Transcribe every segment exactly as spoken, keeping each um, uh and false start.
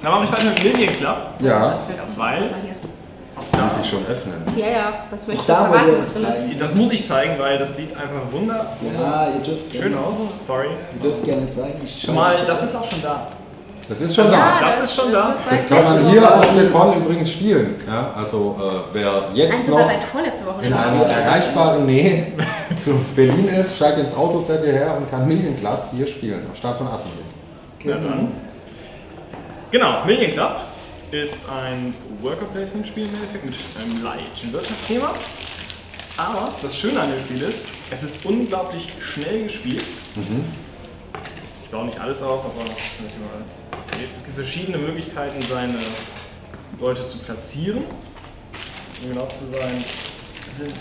Dann mache ich weiter mit Million Club. Ja. Das fällt auch schon Weil- hier. Das muss sich schon öffnen. Ja, ja, was möchtest da du wollt ihr verraten, was was drin ist? zeigen. Das muss ich zeigen, weil das sieht einfach wunder, Ja, ihr dürft schön gerne, aus. Sorry. ihr dürft gerne zeigen. Ich Zumal, das ist auch schon da. Das ist schon Ja, da. das ist schon da. Das kann man hier auf der Con übrigens spielen. Ja, also äh, wer jetzt Nein, sogar noch seit vorletzter Woche in schon. einer erreichbaren Nähe zu Berlin ist, steigt ins Auto, fährt hierher und kann Million Club hier spielen, am Start von Asmodee. Ja, dann. Genau, Million Club ist ein Worker-Placement-Spiel im Endeffekt mit einem leichten Wirtschaftsthema. Aber das Schöne an dem Spiel ist, es ist unglaublich schnell gespielt. Mhm. Ich baue nicht alles auf, aber jetzt es gibt verschiedene Möglichkeiten, seine Leute zu platzieren. Um genau zu sein, sind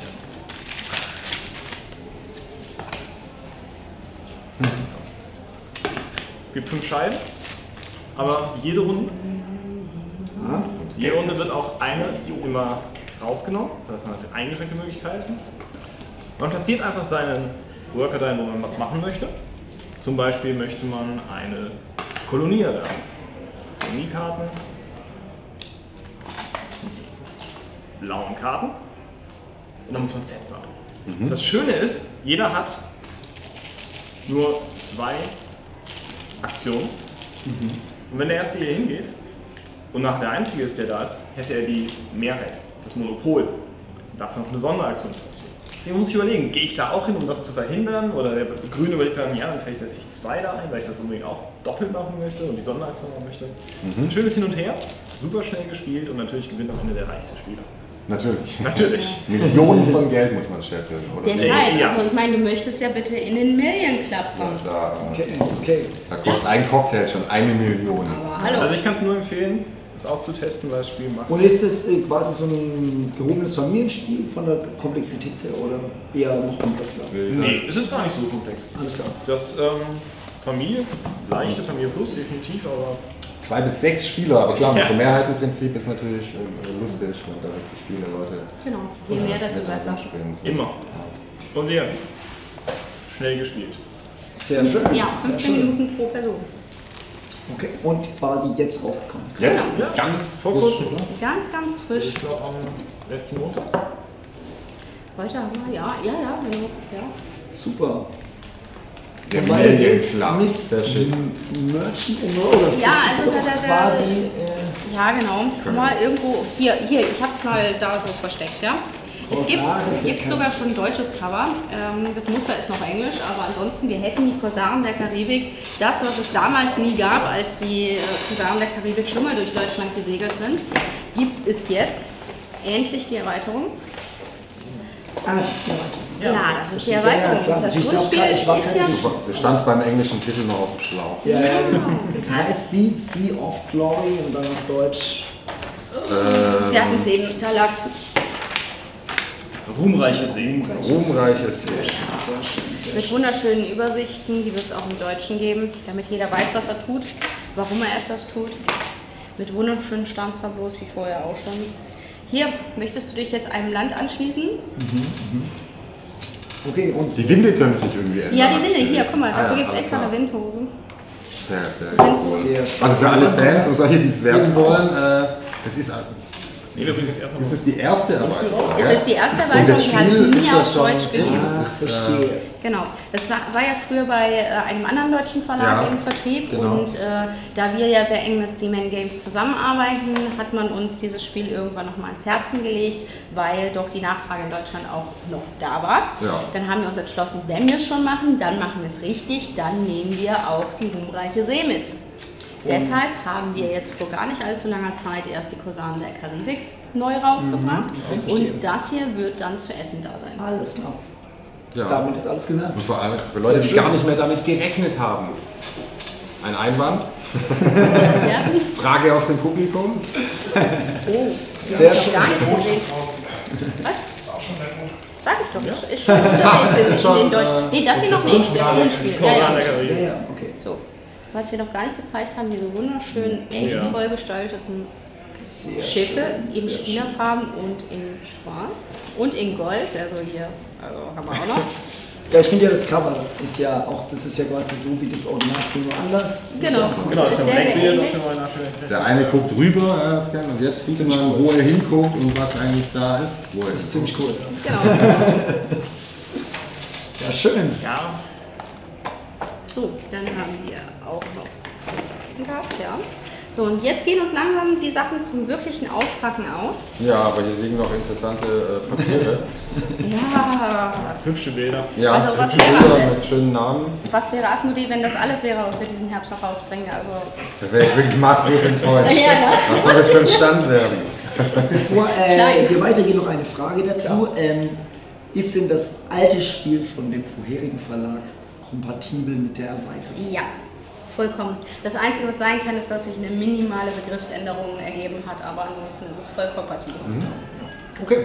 es gibt fünf Scheiben, aber jede Runde, Ja. jede Runde wird auch eine immer rausgenommen. Das heißt, man hat eingeschränkte Möglichkeiten. Man platziert einfach seinen Worker dahin, wo man was machen möchte. Zum Beispiel möchte man eine Kolonie erwerben. Koloniekarten, blauen Karten und dann muss man Sets sammeln. Mhm. Das Schöne ist, jeder hat nur zwei Aktionen. Mhm. Und wenn der Erste hier hingeht und nach der Einzige ist, der da ist, hätte er die Mehrheit, das Monopol. Und darf noch eine Sonderaktion forcieren. Deswegen muss ich überlegen, gehe ich da auch hin, um das zu verhindern? Oder der Grüne überlegt dann, ja, dann vielleicht setze ich zwei da ein, weil ich das unbedingt auch doppelt machen möchte und die Sonderaktion machen möchte. Das ist ein schönes Hin und Her, super schnell gespielt und natürlich gewinnt am Ende der reichste Spieler. Natürlich. Natürlich. Millionen von Geld muss man scheffeln, oder? Deshalb, Ja. also ich meine, du möchtest ja bitte in den Million Club kommen. Da, Okay, okay. da kostet ein Cocktail schon eine Million. Aber hallo. Also ich kann es nur empfehlen, das auszutesten, weil das Spiel macht. Und ist das äh, quasi so ein gehobenes Familienspiel von der Komplexität her oder eher noch komplexer? Nee, es ist gar nicht so komplex. Alles klar. Das ähm, Familie, leichte Familie Plus, definitiv, aber Zwei bis sechs Spieler, aber klar, mit Ja. so Mehrheitenprinzip ist natürlich äh, lustig, wenn da wirklich viele Leute Genau, je mehr, desto besser. mitspielen. immer. Und wir schnell gespielt. Sehr schön. Ja, Sehr fünfzehn schön. Minuten pro Person. Okay. Und quasi jetzt rausgekommen. Jetzt Ja, ganz vor frisch, kurzem. oder? Ganz, ganz frisch. Ich glaube am letzten Montag. Heute haben wir, ja, ja, ja, genau. Ja. Super. Der Und weiter Million geht's Club. mit Sehr schön. m- Merchant in Rollers. Ja, das also ist doch da- da- da- quasi. Äh, Ja, genau. Guck mal, irgendwo, hier, hier, ich hab's mal da so versteckt, ja. Es gibt, Corsare der gibt sogar schon ein deutsches Cover. Ähm, das Muster ist noch englisch, aber ansonsten, wir hätten die Korsaren der Karibik, das, was es damals nie gab, als die äh, Korsaren der Karibik schon mal durch Deutschland gesegelt sind, gibt es jetzt endlich die Erweiterung. ah, das ist die Erweiterung. Ja, das ist die Ja, Erweiterung. klar. Das Ich glaub, Grundspiel ich war ist ja keine- schon. Du standst beim englischen Titel noch auf dem Schlauch. Ja, ja, genau. Das Das heißt wie Sea of Glory und dann auf Deutsch. Ähm, Wir hatten es eben, da lag's. Ruhmreiche Seen. Ruhmreiches. Sehr schön, sehr schön. Sehr Mit schön. wunderschönen Übersichten, die wird es auch im Deutschen geben, damit jeder weiß, was er tut, warum er etwas tut. Mit wunderschönen Standstableaus, wie vorher auch schon. Hier, möchtest du dich jetzt einem Land anschließen? Okay, und Die Winde können sich irgendwie ändern. Ja, die Winde, hier, guck mal, Ah, dafür ja, gibt es alles extra klar. eine Windhose. Sehr, sehr Ganz- cool. Sehr schön. Also für alle Fans und solche, die es werden wollen, äh, es ist, Nee, wir bringen es erstmal es ist die erste Erweiterung. Es gell? ist die erste Und das Erweiterung, die hat es Spiel nie ist auf das schon- Deutsch gegeben. ah, verstehe. Genau, das war, war ja früher bei äh, einem anderen deutschen Verlag Ja, im Vertrieb genau. und äh, da wir ja sehr eng mit Seaman Games zusammenarbeiten, hat man uns dieses Spiel irgendwann nochmal ans Herzen gelegt, weil doch die Nachfrage in Deutschland auch noch da war. Ja. Dann haben wir uns entschlossen, wenn wir es schon machen, dann machen wir es richtig, dann nehmen wir auch die ruhmreiche See mit. Deshalb haben wir jetzt vor gar nicht allzu langer Zeit erst die Korsaren der Karibik neu rausgebracht ich verstehe. und das hier wird dann zu essen da sein. Alles klar. Ja. Damit ist alles gesagt. Und vor allem für Leute, Sehr die schön. gar nicht mehr damit gerechnet haben. Ein Einwand? Ja? Frage aus dem Publikum? Oh, Sehr ich hab schön. gar nicht gesehen. Was? Sag ich doch, ist, ist schon unterwegs in, Ist schon, in den Deutschen. äh, Nee, das hier noch nicht, das Grundspiel. Ja, Korsaren ja. der Ja, Karibik. ja, okay. So, was wir noch gar nicht gezeigt haben, diese wunderschönen, echt Ja. toll gestalteten Sehr Schiffe schön, in sehr Spielerfarben und in Schwarz und in Gold, also hier, also haben wir auch noch. Ja, ich finde ja, das Cover ist ja auch, das ist ja quasi so wie das Originalspiel, nur anders. Genau. Genau, das ist ja Sehr, sehr Blackbeard ähnlich. auf dem Originalspiel. Der eine guckt rüber, ja, das kann, und jetzt sieht man, wo er hinguckt und was eigentlich da ist. Wo er Das ist ziemlich cool. Ja, Genau. ja schön. Ja, So, dann haben wir auch noch Sachen gehabt, ja. So, und jetzt gehen uns langsam die Sachen zum wirklichen Auspacken aus. Ja, aber hier liegen noch interessante äh, Papiere. Ja. hübsche Bilder. Ja, Also was hübsche wäre- Bilder mit schönen Namen. Was wäre Asmodee, wenn das alles wäre, was wir diesen Herbst noch rausbringen? Also, Da wäre ich wirklich maßlos enttäuscht. ja, ne? Was soll das für ein Stand werden? Bevor äh, Klein. wir weitergehen, noch eine Frage dazu. Ähm, ist denn das alte Spiel von dem vorherigen Verlag kompatibel mit der Erweiterung? Ja, vollkommen. Das Einzige, was sein kann, ist, dass sich eine minimale Begriffsänderung ergeben hat, aber ansonsten ist es voll kompatibel. Okay.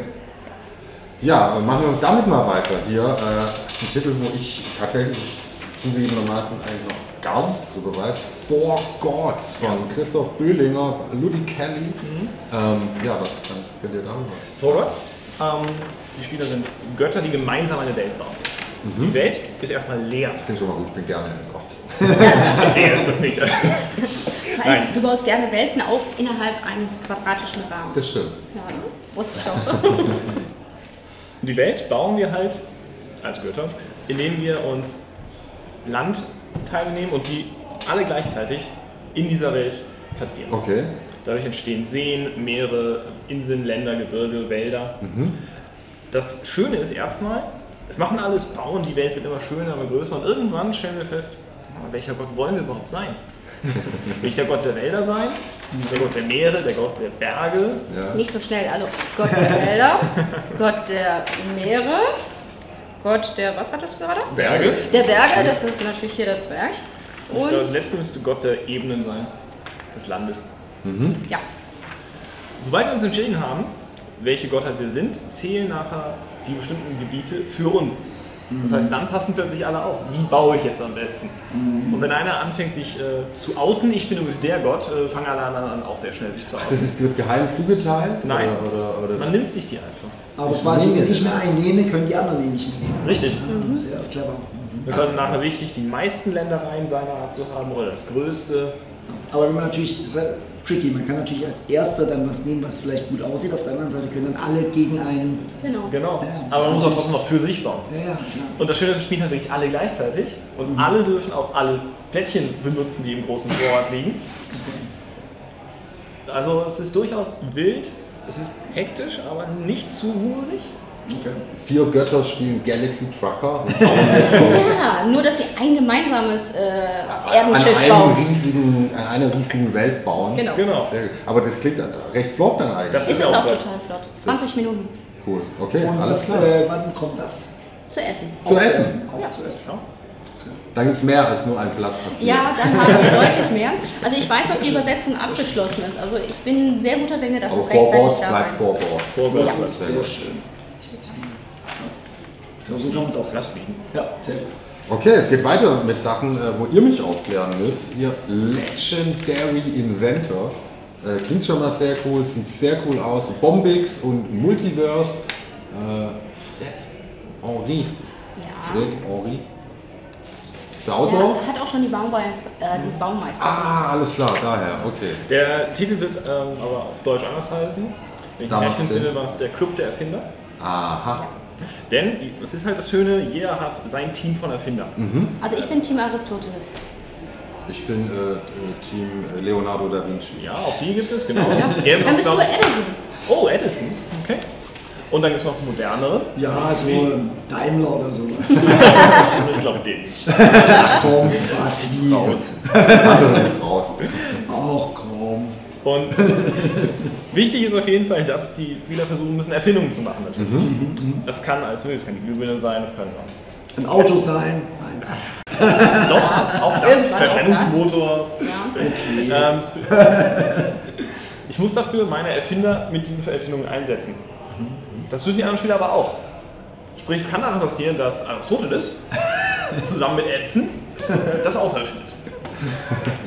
Ja, machen wir damit mal weiter. Hier äh, ein Titel, wo ich tatsächlich zugegebenermaßen eigentlich noch gar nichts drüber weiß. Four Gods von Christoph Böhlinger, Ludi Kelly. Mhm. Ähm, ja, was dann könnt ihr darüber? Vorwärts. Ähm, die Spieler sind Götter, die gemeinsam eine Welt bauen. Die Welt ist erstmal leer. Klingt schon mal gut, ich bin gerne ein Gott. Leer ist das nicht. Vor allem, Nein. du baust gerne Welten auf innerhalb eines quadratischen Rahmens. Das stimmt. Ja, ne? Wusste ich doch. Und die Welt bauen wir halt als Götter, indem wir uns Landteile nehmen und sie alle gleichzeitig in dieser Welt platzieren. Okay. Dadurch entstehen Seen, Meere, Inseln, Länder, Gebirge, Wälder. Das Schöne ist erstmal, es machen alles, bauen, die Welt wird immer schöner, immer größer und irgendwann stellen wir fest, aber welcher Gott wollen wir überhaupt sein? Will ich der Gott der Wälder sein? Der Gott der Meere, der Gott der Berge? Ja. Nicht so schnell. Also Gott der Wälder, Gott der Meere, Gott der, was war das gerade? Berge? Der Berge, das ist natürlich hier der Zwerg. Ich glaube, Und das letzte müsste Gott der Ebenen sein, des Landes. ja, Sobald wir uns entschieden haben, welche Gottheit wir sind, zählen nachher die bestimmten Gebiete für uns. Das heißt, dann passen plötzlich alle auf. Wie baue ich jetzt am besten? Und wenn einer anfängt, sich äh, zu outen, ich bin übrigens der Gott, äh, fangen alle anderen an, auch sehr schnell sich zu outen. Das ist, wird geheim zugeteilt? Nein. Oder, oder, oder? Man nimmt sich die einfach. Aber Ich quasi, nehme wenn ich das. mir einen nehme, können die anderen ihn nicht mehr nehmen. Richtig. Sehr clever. Es ist halt nachher wichtig, die meisten Ländereien seiner Art zu haben oder das größte. Aber wenn man natürlich, ist halt tricky, man kann natürlich als Erster dann was nehmen, was vielleicht gut aussieht. Auf der anderen Seite können dann alle gegen einen. genau. Genau. Ja, das Aber man ist muss auch natürlich- trotzdem noch für sich bauen. Ja, ja, klar. Und das Schöne ist, wir spielen halt wirklich alle gleichzeitig und alle dürfen auch alle Plättchen benutzen, die im großen Vorrat liegen. Also es ist durchaus wild, es ist hektisch, aber nicht zu wuselig. Okay. Vier Götter spielen Galaxy Trucker und bauen jetzt so Ja, nur dass sie ein gemeinsames äh, an, Erdenschiff einem bauen. riesigen, an einer riesigen Welt bauen. Genau. Genau. Sehr gut. Aber das klingt recht flott dann eigentlich. Das Ist ist es ja auch auch total flott. zwanzig Minuten Cool. Okay, Und alles was, klar. äh, wann kommt das? zu essen. Zu Auch essen. Auch Ja. zu essen. Ja. Da gibt es mehr als nur ein Blatt Papier. Ja, dann haben wir deutlich mehr. Also ich weiß, dass die Übersetzung abgeschlossen ist. Also ich bin sehr guter Dinge, dass Aber es rechtzeitig Vorwort da bleibt sein. Vorwort. Vorwort Ja. bleibt Sehr gut. schön. Ja, so kann man es auch sagen. Lass liegen. Ja, sehr gut. Okay, es geht weiter mit Sachen, äh, wo ihr mich aufklären müsst. Ihr Legendary Inventors. Äh, klingt schon mal sehr cool, sieht sehr cool aus. Bombix und Multiverse. Äh, Fred Henry. Ja. Fred Henry. Ist der Autor? Er hat auch schon die Baumeister. Äh, die Baumeister. Ah, alles klar, daher, okay. Der Titel wird ähm, aber auf Deutsch anders heißen. Im Da macht's gleichen Sinn. Sinne war es der Club der Erfinder. Aha. Denn es ist halt das Schöne, jeder hat sein Team von Erfindern. Also ich bin Team Aristoteles. Ich bin äh, äh, Team Leonardo da Vinci. Ja, auch die gibt es, genau. Es gäbe Dann noch bist du da- Edison. Oh, Edison, okay. Und dann gibt es noch modernere. Ja, so Daimler oder sowas. Ich glaube den nicht. Ach komm, was wie? Raus. Andere ist raus. Ach komm. Und wichtig ist auf jeden Fall, dass die Spieler versuchen müssen, Erfindungen zu machen natürlich. Das kann alles möglich, das kann die Glühbirne sein, das kann auch Ein Auto sein? Nein. Doch, auch das, Irgendwann auch Verbrennungsmotor. Ja. Ähm, es- ich muss dafür meine Erfinder mit diesen Erfindungen einsetzen. Das dürfen die anderen Spieler aber auch. Sprich, es kann dann passieren, dass Aristoteles zusammen mit Edison das Auto erfindet. Ja.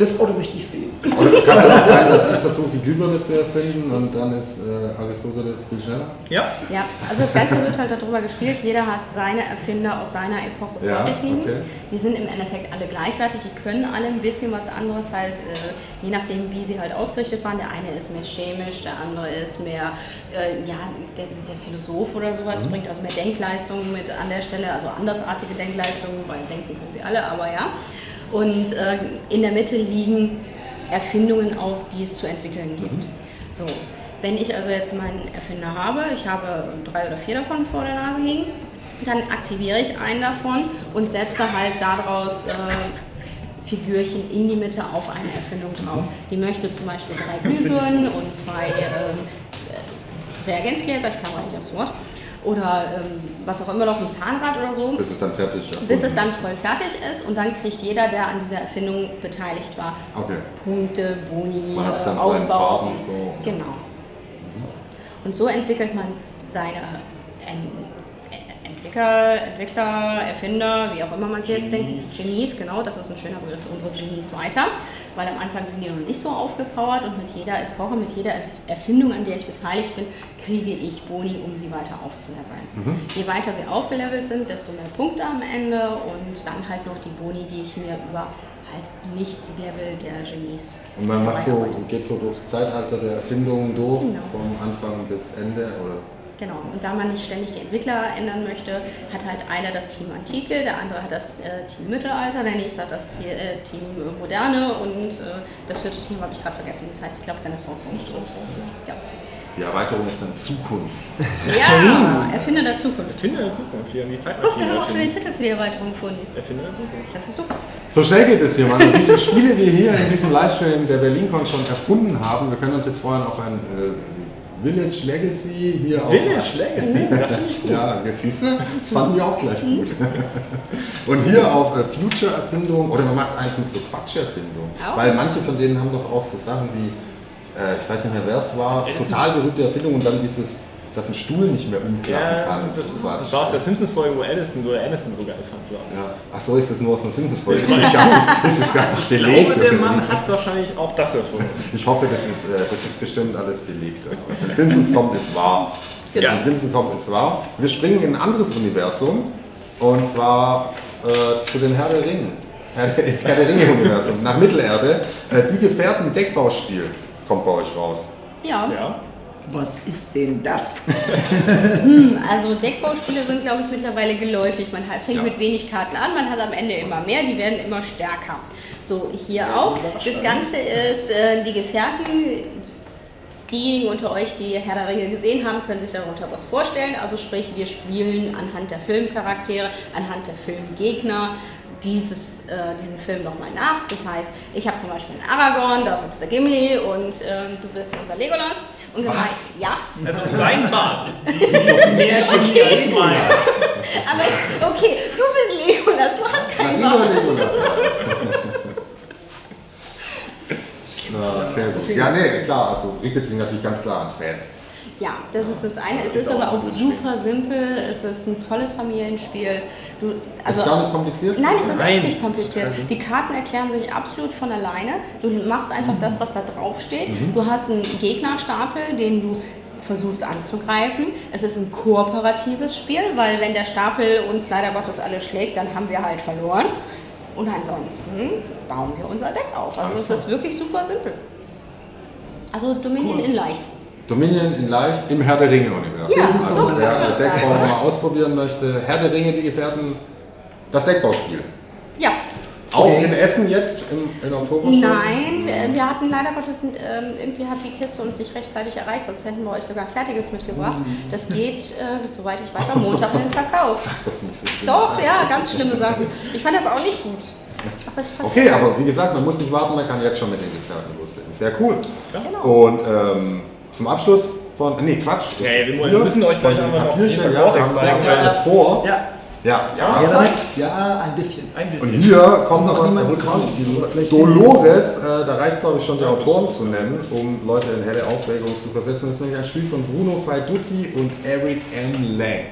Das Auto möchte ich sehen. Oder kann es auch sein, dass ich versuche, die Glühbirne zu erfinden und dann ist äh, Aristoteles viel schneller? Ja. Ja, also das Ganze wird halt darüber gespielt, jeder hat seine Erfinder aus seiner Epoche Ja, vor sich liegen. okay. Die sind im Endeffekt alle gleichwertig, die können alle ein bisschen was anderes halt, äh, je nachdem wie sie halt ausgerichtet waren. Der eine ist mehr chemisch, der andere ist mehr, äh, ja, der, der Philosoph oder sowas, Mhm. bringt also mehr Denkleistungen mit an der Stelle, also andersartige Denkleistungen, weil denken können sie alle, aber ja. Und äh, in der Mitte liegen Erfindungen aus, die es zu entwickeln gibt. So, wenn ich also jetzt meinen Erfinder habe, ich habe drei oder vier davon vor der Nase liegen, dann aktiviere ich einen davon und setze halt daraus äh, Figürchen in die Mitte auf eine Erfindung drauf. Die möchte zum Beispiel drei Glühbirnen und zwei äh, Reagenzgläser, ich kam gerade nicht aufs Wort, oder ähm, was auch immer noch, ein Zahnrad oder so. Bis es dann fertig ist. Bis es dann voll fertig ist und dann kriegt jeder, der an dieser Erfindung beteiligt war, Okay. Punkte, Boni, Man hat es dann äh, seinen Aufbau. Farben so. Genau. So. Und so entwickelt man seine en Entwickler, Entwickler, Erfinder, wie auch immer man es jetzt denkt, Genies, genau, das ist ein schöner Begriff für unsere Genies weiter, weil am Anfang sind die noch nicht so aufgepowert und mit jeder Epoche, mit jeder Erfindung, an der ich beteiligt bin, kriege ich Boni, um sie weiter aufzuleveln. Mhm. Je weiter sie aufgelevelt sind, desto mehr Punkte am Ende und dann halt noch die Boni, die ich mir über halt nicht die Level der Genies. Und man macht so, geht so durchs Zeitalter der Erfindungen durch, Genau. vom Anfang bis Ende, oder? Genau, und da man nicht ständig die Entwickler ändern möchte, hat halt einer das Team Antike, der andere hat das äh, Team Mittelalter, der nächste hat das T äh, Team Moderne und äh, das vierte Team habe ich gerade vergessen, das heißt, ich glaube Renaissance. Ja. Die Erweiterung ist dann Zukunft. Ja, Erfinder der Zukunft. Erfinder der Zukunft, hier haben die Guck, wir Zeitmaschine haben auch schon den erfinden. Titel für die Erweiterung gefunden. Erfinder der Zukunft. Das ist super. So schnell geht es hier, Mann. Und wie viele Spiele wir hier in diesem Livestream der BerlinCon schon erfunden haben. Wir können uns jetzt freuen auf ein äh, Village Legacy hier auf. Village Legacy? Das finde ich gut. Ja, jetzt siehst du, das fanden wir auch gleich gut. Und hier auf äh, Future-Erfindung, oder man macht eins mit so Quatsch-Erfindung. Auch? Weil manche von denen haben doch auch so Sachen wie, äh, ich weiß nicht mehr wer es war, Edison. total berühmte Erfindung und dann dieses, dass ein Stuhl nicht mehr umklappen Ja, kann. das, So Quatsch. das war aus der Simpsons-Folge, wo Addison oder Aniston so geil fand, glaube ich. Ja. Ach so, ist das nur aus einer Simpsons-Folge? Das Das war- ist gar nicht, ist das gar nicht Ich belegt. glaube, der Mann hat wahrscheinlich auch das erfunden. Ich hoffe, das ist, äh, das ist bestimmt alles belegt. Was von Simpsons kommt, ist wahr. Was Ja. von Simpsons kommt, ist wahr. Wir springen in ein anderes Universum. Und zwar äh, zu den Herr der Ringe. Herr, ins Herr der Ringe-Universum. Nach Mittelerde. Äh, die Gefährten-Deckbauspiel kommt bei euch raus. Ja. Ja. Was ist denn das? Also Deckbauspiele sind, glaube ich, mittlerweile geläufig. Man hat, fängt Ja. mit wenig Karten an, man hat am Ende immer mehr, die werden immer stärker. So, hier auch. Das Ganze ist, äh, die Gefährten, diejenigen unter euch, die Herr der Ringe gesehen haben, können sich darunter was vorstellen. Also sprich, wir spielen anhand der Filmcharaktere, anhand der Filmgegner dieses, äh, diesen Film nochmal nach. Das heißt, ich habe zum Beispiel einen Aragorn, da sitzt der Gimli und äh, du bist unser Legolas. Und gemeint, ja, Also sein Bart ist definitiv noch mehr Genie als meiner. aber okay, du bist Legolas, du hast Lass keinen ihn Bart. doch Legolas sein. Ja, sehr gut. Ja, nee, klar, also richtet sich natürlich ganz klar an Fans. Ja, das ist das eine. Es Ist ist auch aber ein auch gutes super simpel. Es ist ein tolles Familienspiel. Du, also, ist gar nicht kompliziert? Nein, es ist Nein, echt nicht es ist kompliziert. also- Die Karten erklären sich absolut von alleine. Du machst einfach das, was da drauf steht. Du hast einen Gegnerstapel, den du versuchst anzugreifen. Es ist ein kooperatives Spiel, weil wenn der Stapel uns leider Gottes alle schlägt, dann haben wir halt verloren. Und ansonsten bauen wir unser Deck auf. Also es ist wirklich super simpel. Also Dominion Cool. in leicht. Dominion in leicht im Herr der Ringe-Universum. Ja, das ist also doch wer mal das sagen, Deckbau oder? mal ausprobieren möchte, Herr der Ringe, die Gefährten, das Deckbauspiel. Ja. Auch Okay. in Essen jetzt im, in Oktober schon? Nein, wir, wir hatten leider Gottes, ähm, irgendwie hat die Kiste uns nicht rechtzeitig erreicht, sonst hätten wir euch sogar ein fertiges mitgebracht. Das geht, äh, soweit ich weiß, am Montag in den Verkauf. Sag doch nicht so schlimm. Doch, ja, ganz schlimme Sachen. Ich fand das auch nicht gut. Aber es passiert. Okay, aber wie gesagt, man muss nicht warten, man kann jetzt schon mit den Gefährten loslegen. Sehr cool. Genau. Und ähm, zum Abschluss von, nee, Quatsch. Ja, ja, wir Hier müssen euch von gleich den einmal noch Papierchen, den ja, haben Vortext wir zeigen. uns alles vor. Ja, Ja, Ja, ja. Gerrit, ja, ein bisschen. Ein Und bisschen. hier kommt noch noch was, da niemand muss ich gekommen. auch nicht, Oder vielleicht Dolores, äh, da reicht glaube ich schon die Autoren zu nennen, um Leute in helle Aufregung zu versetzen. Das ist nämlich ein Spiel von Bruno Faidutti und Eric M. Lang.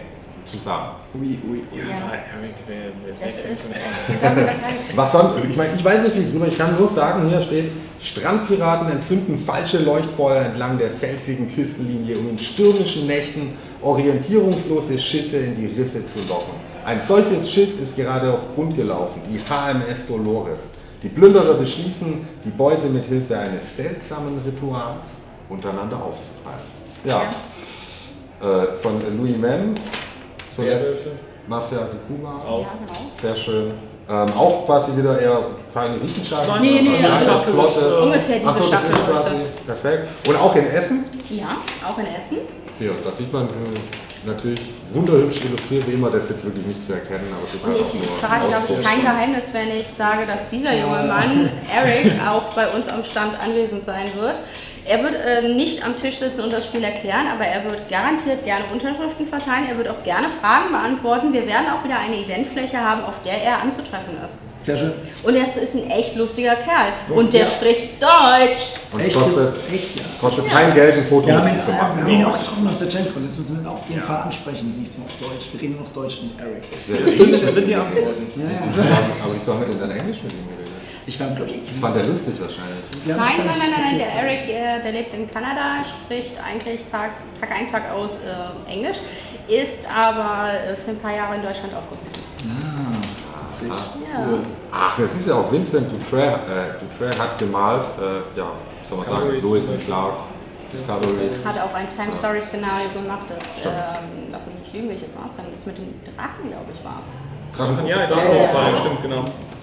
zusammen. Ui, ui, ui. Ja. Eric, wer, wer Das wer- ist, äh, wie soll man das sagen? Was sonst, ich meine, ich weiß nicht viel drüber, ich kann nur sagen, hier steht, Strandpiraten entzünden falsche Leuchtfeuer entlang der felsigen Küstenlinie, um in stürmischen Nächten orientierungslose Schiffe in die Riffe zu locken. Ein solches Schiff ist gerade auf Grund gelaufen, die H M S Dolores. Die Plünderer beschließen, die Beute mit Hilfe eines seltsamen Rituals untereinander aufzuteilen. Ja, äh, von Louis Mem, zuletzt Werwölfe. Mafia de Cuba. Auch. Ja, genau. Sehr schön. Ähm, auch quasi wieder eher keine Riesenschaden. Nee, nee, also das eine ist Staffel flotte. ist, äh, ungefähr diese Ach so, das ist Staffelgröße. quasi perfekt. Und auch in Essen. Ja, auch in Essen. Hier, da sieht man äh, natürlich wunderhübsch illustriert, wie immer, das ist jetzt wirklich nicht zu erkennen, aber es ist Und einfach ich nur verrate, glaube ich, Ausdruck. kein Geheimnis, wenn ich sage, dass dieser junge Mann, Eric, auch bei uns am Stand anwesend sein wird. Er wird äh, nicht am Tisch sitzen und das Spiel erklären, aber er wird garantiert gerne Unterschriften verteilen. Er wird auch gerne Fragen beantworten. Wir werden auch wieder eine Eventfläche haben, auf der er anzutreffen ist. Sehr schön. Und er ist ein echt lustiger Kerl. Und der spricht Deutsch. Und es Echt, kostet, echt, ja. kostet kein Geld, ein Foto Wir haben, mit ihn, ihm zu äh, wir machen. haben ihn auch getroffen auf der GenCon, das müssen wir auf jeden Fall ansprechen, das nächste Mal auf Deutsch. Wir reden nur noch Deutsch mit Eric. Stimmt, er wird dir antworten. Ja, ja. Aber ich soll mit in dein Englisch mit ihm reden. Ich war mit euch. Das fand er lustig wahrscheinlich. Wir haben Nein, es nein, dann nein, nein, nein, nicht der kapiert, Eric, äh, der lebt in Kanada, spricht eigentlich Tag, Tag ein, Tag aus äh, Englisch, ist aber äh, für ein paar Jahre in Deutschland aufgewachsen. witzig. Ja. Cool. Ach, das ist ja auch Vincent Dutré, äh, Dutré hat gemalt, äh, ja, soll man sagen, Discoveries Lewis zum and Clark, Discoveries. Hat auch ein Time Story Szenario gemacht, das, Stimmt. ähm, lass mich nicht lügen, welches war es denn? Das mit dem Drachen, glaube ich, war es. Drachen- Ja, Ja, ja, ja, ja. stimmt, genau.